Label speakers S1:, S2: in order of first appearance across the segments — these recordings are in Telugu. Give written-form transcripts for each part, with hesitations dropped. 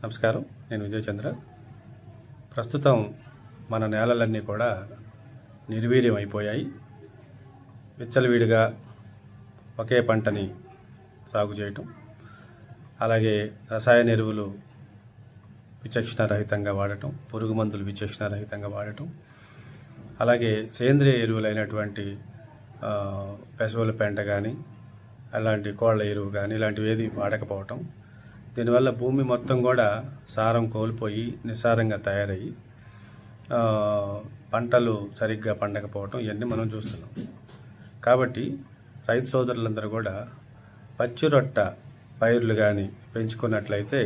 S1: నమస్కారం, నేను విజయ్ చంద్ర. ప్రస్తుతం మన నేలలన్నీ కూడా నిర్వీర్యం అయిపోయాయి. విచ్చలవిడిగా ఒకే పంటని సాగు చేయటం, అలాగే రసాయన ఎరువులు విచక్షణారహితంగా వాడటం, పురుగు మందులు విచక్షణారహితంగా వాడటం, అలాగే సేంద్రియ ఎరువులైనటువంటి పశువుల పెంట కానీ, అలాంటి కోళ్ళ ఎరువు కానీ ఇలాంటివి ఏది వాడకపోవటం, దీనివల్ల భూమి మొత్తం కూడా సారం కోల్పోయి నిస్సారంగా తయారయ్యి పంటలు సరిగ్గా పండకపోవటం ఇవన్నీ మనం చూస్తున్నాం. కాబట్టి రైతు సోదరులందరూ కూడా పచ్చిరొట్ట పైర్లు కానీ పెంచుకున్నట్లయితే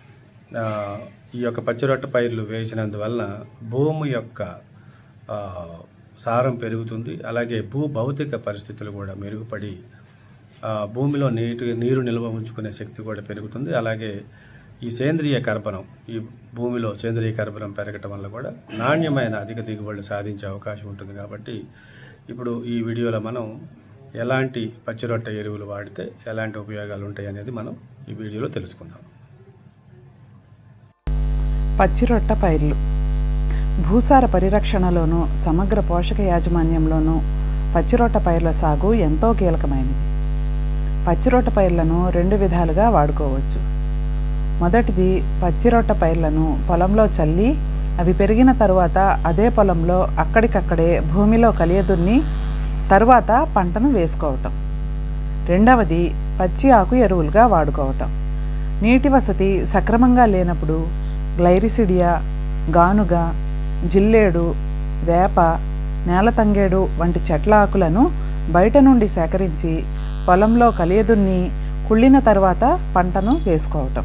S1: ఈ యొక్క పచ్చిరొట్ట పైర్లు వేసినందువలన భూమి యొక్క సారం పెరుగుతుంది. అలాగే భౌతిక పరిస్థితులు కూడా మెరుగుపడి భూమిలో నీరు నిల్వ ఉంచుకునే శక్తి కూడా పెరుగుతుంది. అలాగే ఈ సేంద్రియ కర్బనం, ఈ భూమిలో సేంద్రియ కర్బనం పెరగటం వల్ల కూడా నాణ్యమైన అధిక దిగుబడులు సాధించే అవకాశం ఉంటుంది. కాబట్టి ఇప్పుడు ఈ వీడియోలో మనం ఎలాంటి పచ్చిరొట్ట ఎరువులు వాడితే ఎలాంటి ఉపయోగాలు ఉంటాయి అనేది మనం ఈ వీడియోలో తెలుసుకుందాం.
S2: పచ్చిరొట్ట పైర్లు భూసార పరిరక్షణలోనూ సమగ్ర పోషక యాజమాన్యంలోనూ పచ్చిరొట్ట పైర్ల సాగు ఎంతో కీలకమైనది. పచ్చిరొట్ట పైర్లను రెండు విధాలుగా వాడుకోవచ్చు. మొదటిది, పచ్చిరొట్ట పైర్లను పొలంలో చల్లి అవి పెరిగిన తరువాత అదే పొలంలో అక్కడికక్కడే భూమిలో కలియదున్ని తరువాత పంటను వేసుకోవటం. రెండవది, పచ్చి ఆకు ఎరువులుగా వాడుకోవటం. నీటి వసతి సక్రమంగా లేనప్పుడు గ్లైరిసిడియా, గానుగ, జిల్లేడు, వేప, నేలతంగేడు వంటి చెట్ల ఆకులను బయట నుండి సేకరించి పొలంలో కలియదున్ని కుళ్ళిన తర్వాత పంటను వేసుకోవటం.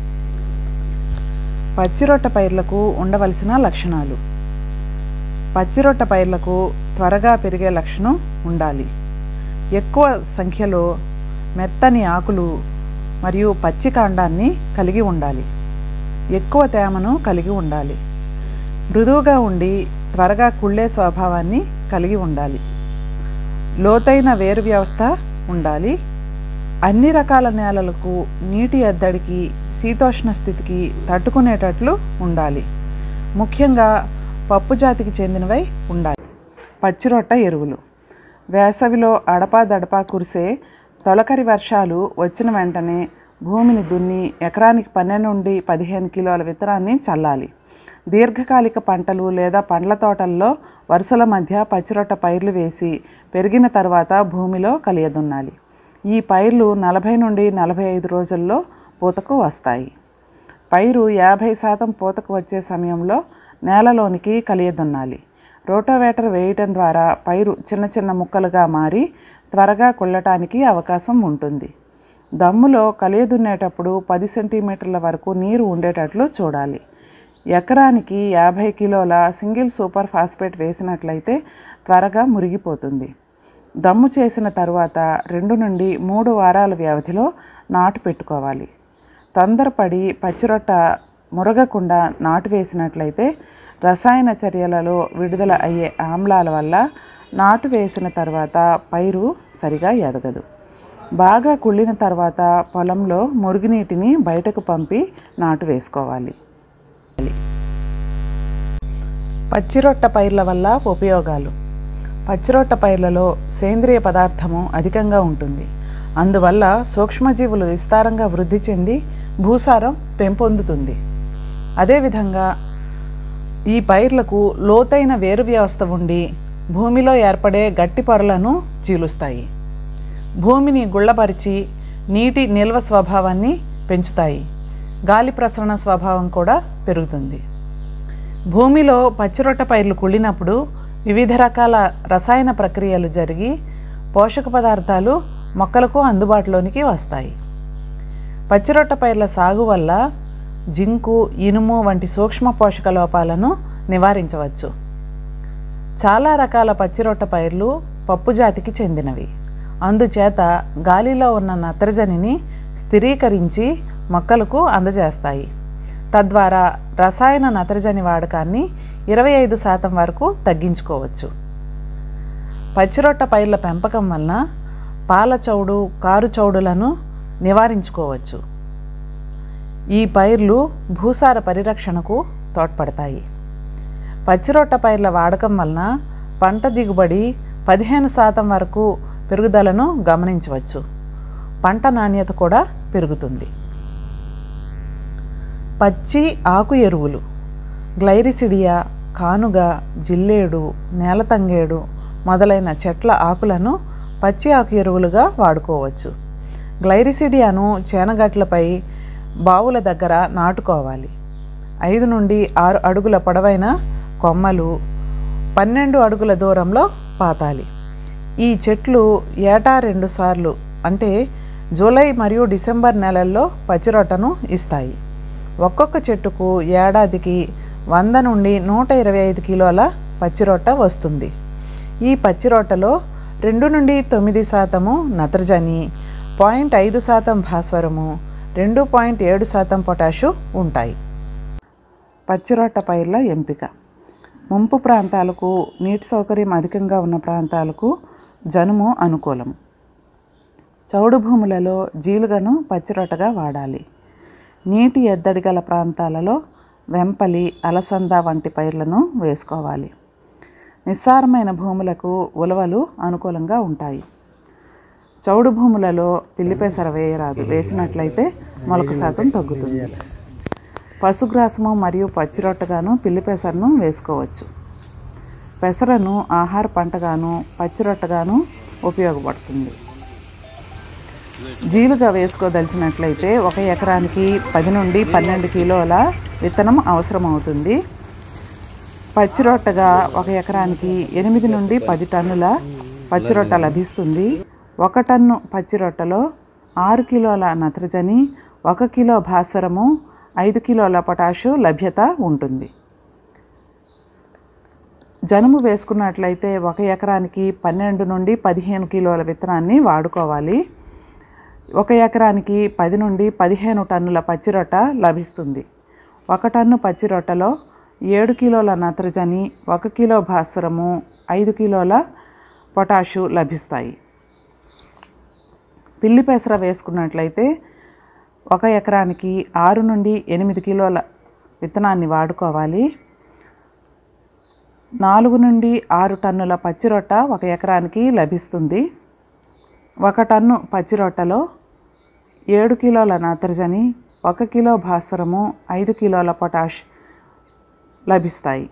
S2: పచ్చిరొట్ట పైర్లకు ఉండవలసిన లక్షణాలు. పచ్చిరొట్ట పైర్లకు త్వరగా పెరిగే లక్షణం ఉండాలి. ఎక్కువ సంఖ్యలో మెత్తని ఆకులు మరియు పచ్చి కాండాన్ని కలిగి ఉండాలి. ఎక్కువ తేమను కలిగి ఉండాలి. మృదువుగా ఉండి త్వరగా కుళ్ళే స్వభావాన్ని కలిగి ఉండాలి. లోతైన వేరు వ్యవస్థ ఉండాలి. అన్ని రకాల నేలలకు నీటి ఎద్దడికి, శీతోష్ణ స్థితికి తట్టుకునేటట్లు ఉండాలి. ముఖ్యంగా పప్పు జాతికి చెందినవై ఉండాలి. పచ్చిరొట్ట ఎరువులు. వేసవిలో అడపాదడపా కురిసే తొలకరి వర్షాలు వచ్చిన వెంటనే భూమిని దున్ని ఎకరానికి 12 నుండి 15 కిలోల విత్తనాన్ని చల్లాలి. దీర్ఘకాలిక పంటలు లేదా పండ్ల తోటల్లో వరుసల మధ్య పచ్చిరొట్ట పైర్లు వేసి పెరిగిన తర్వాత భూమిలో కలియదున్నాలి. ఈ పైర్లు 40 నుండి 45 రోజుల్లో పూతకు వస్తాయి. పైరు 50% పూతకు వచ్చే సమయంలో నేలలోనికి కలియదున్నాలి. రోటోవేటర్ వేయటం ద్వారా పైరు చిన్న చిన్న ముక్కలుగా మారి త్వరగా కుళ్ళటానికి అవకాశం ఉంటుంది. దమ్ములో కలియదున్నేటప్పుడు 10 సెంటీమీటర్ల వరకు నీరు ఉండేటట్లు చూడాలి. ఎకరానికి 50 కిలోల సింగిల్ సూపర్ ఫాస్ఫేట్ వేసినట్లయితే త్వరగా మురిగిపోతుంది. దమ్ము చేసిన తరువాత 2 నుండి 3 వారాల వ్యవధిలో నాటు పెట్టుకోవాలి. తొందరపడి పచ్చిరొట్ట మురగకుండా నాటు వేసినట్లయితే రసాయన చర్యలలో విడుదల అయ్యే ఆమ్లాల వల్ల నాటు వేసిన తర్వాత పైరు సరిగా ఎదగదు. బాగా కుళ్ళిన తర్వాత పొలంలో మురుగునీటిని బయటకు పంపి నాటు వేసుకోవాలి. పచ్చిరొట్ట పైర్ల వల్ల ఉపయోగాలు. పచ్చిరొట్ట పైర్లలో సేంద్రియ పదార్థము అధికంగా ఉంటుంది. అందువల్ల సూక్ష్మజీవులు విస్తారంగా వృద్ధి చెంది భూసారం పెంపొందుతుంది. అదేవిధంగా ఈ పైర్లకు లోతైన వేరు వ్యవస్థ ఉండి భూమిలో ఏర్పడే గట్టి పొరలను చీలుస్తాయి. భూమిని గుళ్ళపరిచి నీటి నిల్వ స్వభావాన్ని పెంచుతాయి. గాలి ప్రసరణ స్వభావం కూడా పెరుగుతుంది. భూమిలో పచ్చిరొట్ట పైర్లు కుళ్ళినప్పుడు వివిధ రకాల రసాయన ప్రక్రియలు జరిగి పోషక పదార్థాలు మొక్కలకు అందుబాటులోనికి వస్తాయి. పచ్చిరొట్ట పైర్ల సాగు వల్ల జింకు, ఇనుము వంటి సూక్ష్మ పోషక లోపాలను నివారించవచ్చు. చాలా రకాల పచ్చిరొట్ట పైర్లు పప్పు జాతికి చెందినవి. అందుచేత గాలిలో ఉన్న నత్రజనిని స్థిరీకరించి మొక్కలకు అందజేస్తాయి. తద్వారా రసాయన నత్రజని వాడకాన్ని 25% వరకు తగ్గించుకోవచ్చు. పచ్చిరొట్ట పైర్ల పెంపకం వలన పాల చౌడు, కారు చౌడులను నివారించుకోవచ్చు. ఈ పైర్లు భూసార పరిరక్షణకు తోడ్పడతాయి. పచ్చిరొట్ట పైర్ల వాడకం వలన పంట దిగుబడి 15% వరకు పెరుగుదలను గమనించవచ్చు. పంట నాణ్యత కూడా పెరుగుతుంది. పచ్చి ఆకు ఎరువులు గ్లైరిసిడియా, కానుగ, జిల్లేడు, నేలతంగేడు మొదలైన చెట్ల ఆకులను పచ్చి ఆకు ఎరువులుగా వాడుకోవచ్చు. గ్లైరిసిడియాను చేనగట్లపై బావుల దగ్గర నాటుకోవాలి. 5 నుండి 6 అడుగుల పొడవైన కొమ్మలు 12 అడుగుల దూరంలో పాతాలి. ఈ చెట్లు ఏటా 2 సార్లు అంటే జూలై మరియు డిసెంబర్ నెలల్లో పచ్చిరొట్టను ఇస్తాయి. ఒక్కొక్క చెట్టుకు ఏడాదికి 100 నుండి 125 కిలోల పచ్చిరొట్ట వస్తుంది. ఈ పచ్చిరొట్టలో 2 నుండి 9% నత్రజని, 0.5% భాస్వరము, 2.7% పొటాషు ఉంటాయి. పచ్చిరొట్ట పైర్ల ఎంపిక. ముంపు ప్రాంతాలకు, నీటి సౌకర్యం అధికంగా ఉన్న ప్రాంతాలకు జనుము అనుకూలం. చౌడు భూములలో జీలుగను పచ్చిరొట్టగా వాడాలి. నీటి ఎద్దడి గల ప్రాంతాలలో వెంపలి, అలసంద వంటి పైర్లను వేసుకోవాలి. నిస్సారమైన భూములకు ఉలవలు అనుకూలంగా ఉంటాయి. చౌడు భూములలో పిల్లిపెసర వేయరాదు. వేసినట్లయితే మొలక శాతం తగ్గుతుంది. పశుగ్రాసము మరియు పచ్చిరొట్టగాను పిల్లిపెసరను వేసుకోవచ్చు. పెసరను ఆహార పంటగాను, పచ్చిరొట్టగాను ఉపయోగపడుతుంది. జీలుగా వేసుకోదలిచినట్లయితే 1 ఎకరానికి 10 నుండి 12 కిలోల విత్తనం అవసరమవుతుంది. పచ్చిరొట్టగా 1 ఎకరానికి 8 నుండి 10 టన్నుల పచ్చిరొట్ట లభిస్తుంది. 1 టన్ను పచ్చిరొట్టలో 6 కిలోల నత్రజని, 1 కిలో భాస్వరము, 5 కిలోల పొటాషు లభ్యత ఉంటుంది. జనుము వేసుకున్నట్లయితే 1 ఎకరానికి 12 నుండి 15 కిలోల విత్తనాన్ని వాడుకోవాలి. 1 ఎకరానికి 10 నుండి 15 టన్నుల పచ్చిరొట్ట లభిస్తుంది. 1 టన్ను పచ్చిరొట్టలో 7 కిలోల నత్రజని, 1 కిలో భాస్వరము, 5 కిలోల పొటాషు లభిస్తాయి. పిల్లి పెసర వేసుకున్నట్లయితే 1 ఎకరానికి 6 నుండి 8 కిలోల విత్తనాన్ని వాడుకోవాలి. 4 నుండి 6 టన్నుల పచ్చిరొట్ట 1 ఎకరానికి లభిస్తుంది. 1 టన్ను పచ్చిరొట్టలో 7 కిలోల నత్రజని, 1 కిలో భాస్వరము, 5 కిలోల పొటాష్ లభిస్తాయి.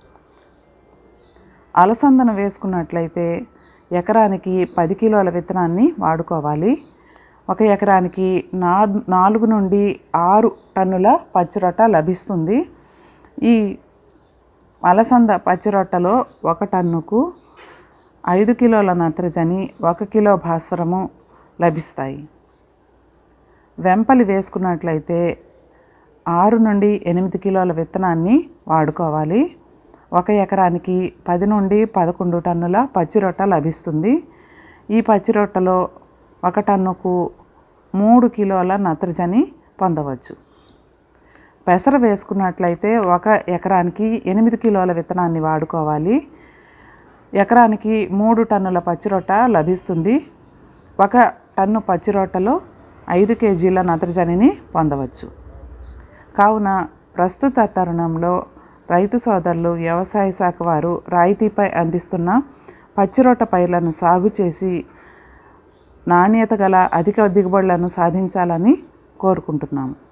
S2: అలసందను వేసుకున్నట్లయితే ఎకరానికి 10 కిలోల విత్తనాన్ని వాడుకోవాలి. 1 ఎకరానికి 4 నుండి 6 టన్నుల పచ్చిరొట్ట లభిస్తుంది. ఈ అలసంద పచ్చిరొట్టలో 1 టన్నుకు 5 కిలోల నత్రజని, 1 కిలో భాస్వరము లభిస్తాయి. వెంపలి వేసుకున్నట్లయితే 6 నుండి 8 కిలోల విత్తనాన్ని వాడుకోవాలి. 1 ఎకరానికి 10 నుండి 11 టన్నుల పచ్చిరొట్ట లభిస్తుంది. ఈ పచ్చిరొట్టలో 1 టన్నుకు 3 కిలోల నత్రజని పొందవచ్చు. పెసర వేసుకున్నట్లయితే 1 ఎకరానికి 8 కిలోల విత్తనాన్ని వాడుకోవాలి. ఎకరానికి 3 టన్నుల పచ్చిరొట్ట లభిస్తుంది. 1 టన్ను పచ్చిరొట్టలో 5 కేజీల నత్రజనిని పొందవచ్చు. కావున ప్రస్తుత తరుణంలో రైతు సోదరులు వ్యవసాయ శాఖ వారు రాయితీపై అందిస్తున్న పచ్చిరొట్ట పైర్లను సాగు చేసి నాణ్యత గల అధిక దిగుబడులను సాధించాలని కోరుకుంటున్నాము.